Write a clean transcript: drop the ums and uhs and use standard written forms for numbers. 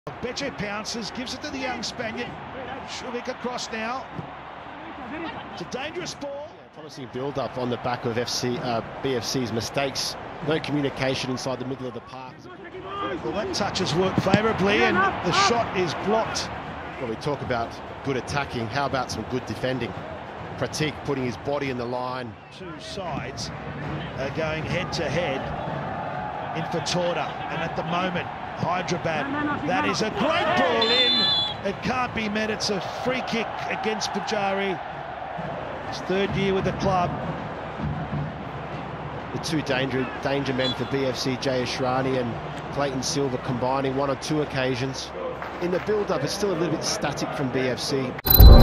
Beche pounces, gives it to the young Spaniard. Souvik across now. It's a dangerous ball. Promising build-up on the back of BFC's mistakes. No communication inside the middle of the park. Well, that touch has worked favourably, and the shot is blocked. Well, we talk about good attacking. How about some good defending? Pratik putting his body in the line. Two sides are going head-to-head in for Torda, and at the moment, Hyderabad. That is a great ball in. It can't be met. It's a free kick against Pujari. His third year with the club. The two danger men for BFC, Jay Ashrani and Clayton Silva, combining one on two occasions. In the build-up, it's still a little bit static from BFC.